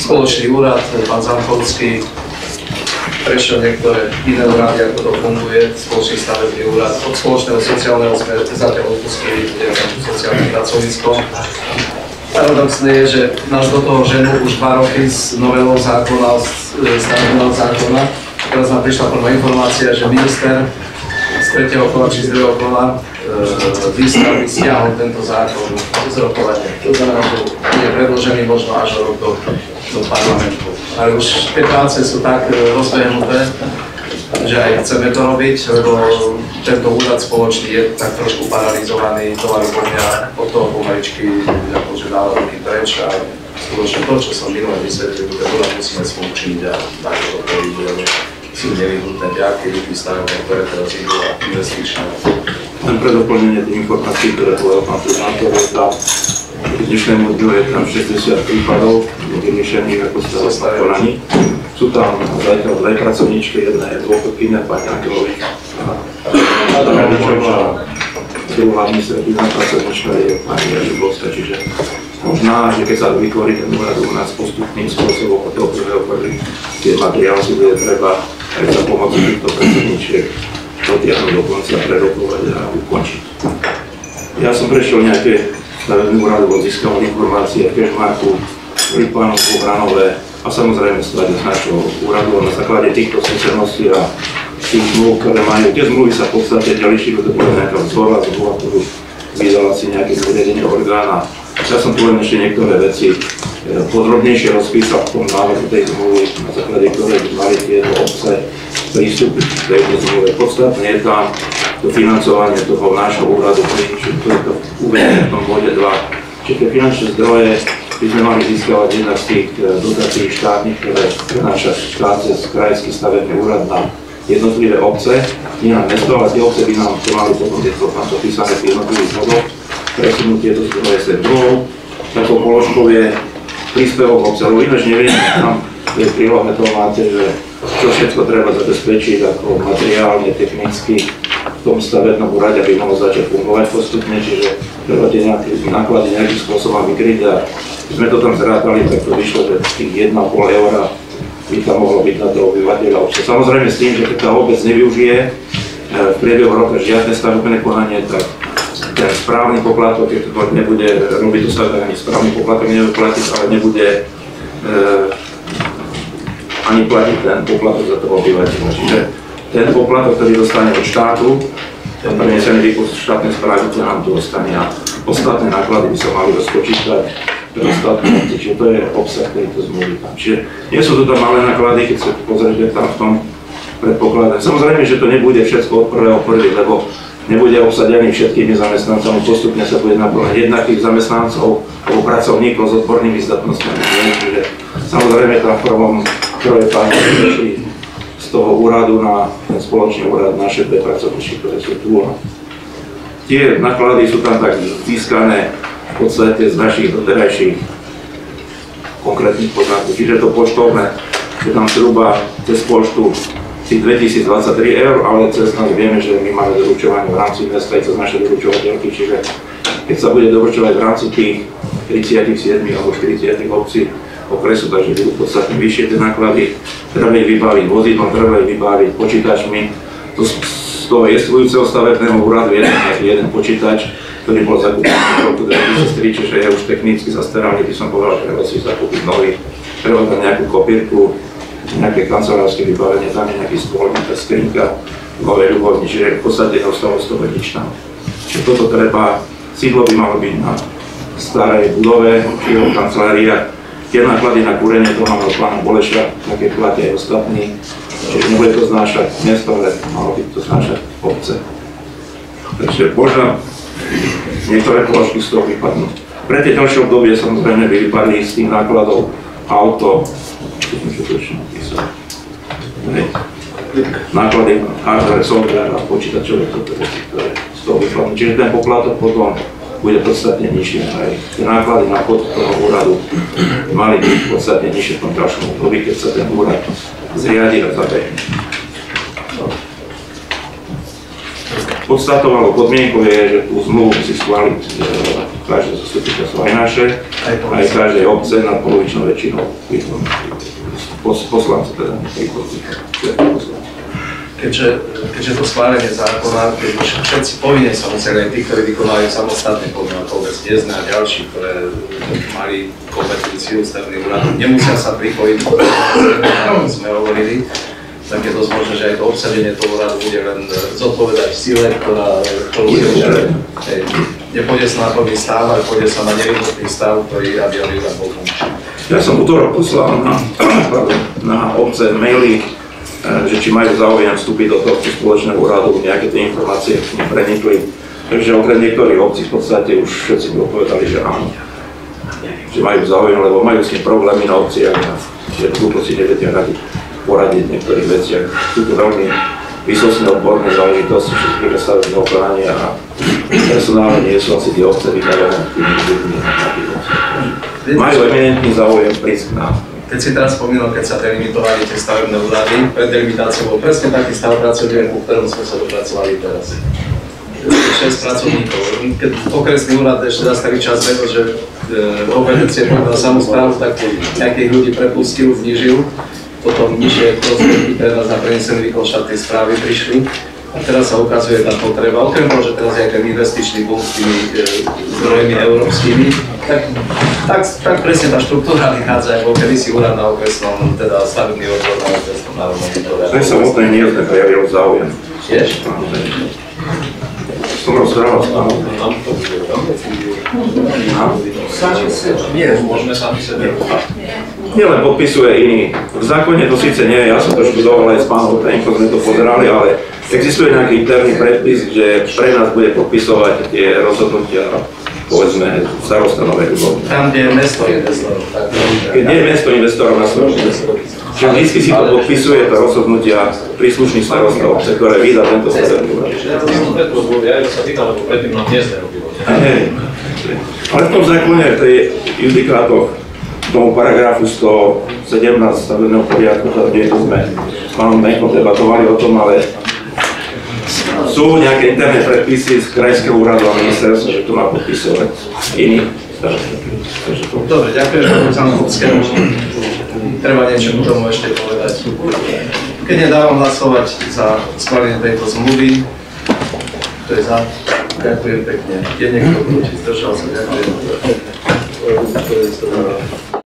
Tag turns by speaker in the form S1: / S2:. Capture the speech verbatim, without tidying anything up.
S1: spoločný úrad, pán Zamkovský prešiel niektoré iné úrady, ako to funguje, spoločný stavebný úrad. Od spoločného sociálneho sme zatiaľ odpustili sociálne pracovisko. Paradoxné je, že nás do toho ženú už dva roky s novelou zákona, stavebného zákona. Teraz nám prišla prvá informácia, že minister z tretieho kola či z druhého kola výstavby stiahol tento zákon z rokovania. To znamená, že je predložený možno až rok do, do parlamentu. Ale už tie práce sú tak rozbehnuté, že aj chceme to robiť, lebo tento úrad spoločný je tak trošku paralizovaný, tovary poďa od toho pomaličky akože dáva ruky preč a skutočne to, čo som minulé vysvetlil, ten úrad musíme spolučiť a tak to pohybujeme. Sú nevyhnutné ďaky, vystavenia, ktoré teraz idú a investičné.
S2: Len pre doplnenie tých informácií, ktoré povedal pán primátor, je tam k dnešnému dňu je tam šesťdesiat prípadov vyriešených ako stavebných konaní. Sú tam zatiaľ dve pracovníčky, jedna je dôchodkyňa, pani Angelových. A druhá administratívna pracovníčka je pani Jažubovská, čiže možná, že keď sa vytvorí ten úrad u nás postupným spôsobom od toho prvého prvý, tie materiály si bude treba aj za pomoci týchto pracovníčiek dotiahnuť do konca, prerokovať a ukončiť. Ja som prešiel nejaké stavebné úrady, získal informácie v Kežmarku, Ripánu, Pobranové a samozrejme stade z našho úradu na základe týchto skúseností a tých zmluv, ktoré majú. Tie zmluvy sa v podstate ďalšie, to bola nejaká vzorná zmluva, ktorú vydala si nejaké zriadenie orgána. Ja som tu len ešte niektoré veci podrobnejšie rozpísal v tom návrhu tej zmluvy, na základe ktorej by mali tieto obce prístupy k tejto zmluve. Podstatne je tam to financovanie toho nášho úradu, čo to je to uvedené v tom bode dva. Čiže tie finančné zdroje by sme mali získavať jednak z tých dotácií štátnych, ktoré prenáša štát cez krajský stavebný úrad na jednotlivé obce, nie na mesto, ale tie obce by nám to mali potom tieto tam zapísané v jednotlivých bodoch, presunúť tieto zdroje sem druhou. Takou položkou je príspevok obcelov, ináč neviem, tam je prílohe to máte, že čo všetko treba zabezpečiť ako materiálne, technicky v tom stavebnom úrade, aby mohlo začať fungovať postupne, čiže treba tie nejaké náklady nejakým spôsobom vykryť a sme to tam zrátali, tak to vyšlo, že tých jeden a pol eura by tam mohlo byť na toho obyvateľa obce. Samozrejme s tým, že keď tá obec nevyužije v priebehu roka žiadne stavebné konanie, tak ten správny poplatok, keď to nebude robiť to stavebné, ani správny poplatok nebude platiť, ale nebude e, ani platiť ten poplatok za toho obyvateľa. Čiže ten poplatok, ktorý dostane od štátu, ten prenesený výpočet štátnej správy, to nám tu ostane a ostatné náklady by sa mali rozpočítať pre ostatné obce, čiže to je obsah tejto zmluvy tam. Čiže nie sú to tam malé náklady, keď sa pozriete tam v tom predpoklade. Samozrejme, že to nebude všetko od prvého prvý, lebo nebude obsadený všetkými zamestnancami, postupne sa bude naplňať jednakých zamestnancov alebo pracovníkov s odbornými zdatnosťami. Čiže samozrejme tam v prvom troje páni prešli z toho úradu na ten spoločný úrad naše dve pracovníčky, ktoré sú tu. Tie náklady sú tam tak získané v podstate z našich doterajších konkrétnych poznatkov. Čiže to poštovné je tam zhruba cez poštu tých dvetisícdvadsaťtri eur, ale cez nás vieme, že my máme doručovanie v rámci mesta aj cez naše doručovateľky, čiže keď sa bude doručovať v rámci tých tridsaťsedem alebo štyridsať obcí okresu, takže budú podstatne vyššie tie náklady. Treba ich vybaviť vozidlom, treba ich vybaviť počítačmi. To z toho jestvujúceho stavebného úradu je nejaký jeden počítač, ktorý bol zakúpený v roku dvetisíctri, čiže je už technicky zastaralý, by som povedal, že treba si zakúpiť nový, treba tam nejakú kopírku, nejaké kancelárske vybavenie, tam je nejaký stôl, nejaká skrinka, nové ľubovni, čiže v podstate neostalo z toho nič tam. Čiže toto treba, sídlo by malo byť na starej budove, čiže kancelária. Tie náklady na kúrenie, to máme od pána Boleša, také platia aj ostatní, čiže nebude to znášať mesto, ale malo by to znášať obce. Takže možno niektoré položky z toho vypadnú. Pre tie ďalšie obdobie samozrejme by vypadli z tých nákladov auto, náklady, hardware, software a počítačové, ktoré z toho vypadnú. Čiže ten poplatok potom bude podstatne nižší. Aj tie náklady na chod toho úradu mali byť podstatne nižšie v tom ďalšom období, keď sa ten úrad zriadi a zabehne. podstatou alebo podmienkou je, že tú zmluvu musí schváliť každé zastupiteľstvo aj naše, aj každej obce na polovičnou väčšinou poslancov teda.
S1: Keďže, keďže to schválenie zákona, keď už všetci povinne sa museli, aj tí, ktorí vykonávajú samostatne podľa povbec Viezne a ďalší, ktoré mali kompetenciu ústavný úrad, nemusia sa pripojiť, ako sme hovorili, tak je dosť možné, že aj to obsadenie toho úradu bude len zodpovedať sile, ktorá nepôjde sa na plný stav, ale pôjde sa na nevyhnutný stav, ktorý aby úrad bol funkčný.
S2: Ja som útorok poslal na, na obce maily, že či majú záujem vstúpiť do tohto spoločného úradu, nejaké tie informácie k nim prenikli. Takže okrem niektorých obcí v podstate už všetci by odpovedali, že áno. Že majú záujem, lebo majú s tým problémy na obciach a že túto si neviete radiť, poradiť v niektorých veciach. Sú to veľmi výsostné odborné záležitosti, všetky stavebné konania a personálne nie sú asi tie obce vybavené tými ľuďmi. Majú eminentný záujem prísť k nám.
S1: Keď si teraz spomínal, keď sa delimitovali tie stavebné úrady, pred delimitáciou bol presne taký stav pracovník, ku ktorom sme sa dopracovali teraz. šesť pracovníkov. Keď okresný úrad ešte za starý čas vedel, že kompetencie povedal samosprávu, tak nejakých ľudí prepustil, znížil. Potom nižšie prostriedky pre nás na prenesený výkon štátnej správy prišli. A teraz sa ukazuje tá potreba, okrem toho, že teraz je aj ten investičný boom s tými e, zdrojmi európskymi, tak, tak, tak presne tá štruktúra vychádza, ako kedysi úrad na okresnom, teda stavebný odbor na okresnom národnom výbore.
S2: To je samotné nie je prejavil záujem.
S1: Tiež?
S2: Som rozprával s pánom.
S1: Nie, môžeme sami sebe.
S2: Nielen podpisuje iný. V zákone to síce nie je, ja som to študoval aj s pánom Tenko, sme to pozerali, ale existuje nejaký interný predpis, že pre nás bude podpisovať tie rozhodnutia, povedzme, starosta Novej Ľubovne.
S1: Tam, kde je mesto investorov.
S2: Keď nie je mesto investorov na Slovensku. Čiže vždy si to podpisuje to rozhodnutia príslušný starosta obce, ktoré vydá tento stavebný úrad. Ale v tom zákone, v tej judikátoch, v tomu paragrafu sto sedemnásť stavebného poriadku, kde sme s pánom Tenkom debatovali o tom, ale sú nejaké interné predpisy z krajského úradu a ministerstva, že to má podpisovať iný starosta.
S1: Dobre, ďakujem pánu Zanovskému. Treba niečo k tomu ešte povedať. Keď nedávam hlasovať za schválenie tejto zmluvy, to je za. Ďakujem pekne. Je niekto proti, zdržal sa, ďakujem.